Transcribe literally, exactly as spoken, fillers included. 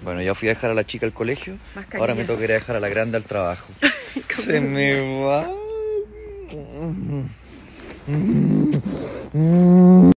Bueno, ya fui a dejar a la chica al colegio, ahora me toca ir a dejar a la grande al trabajo. Se me va.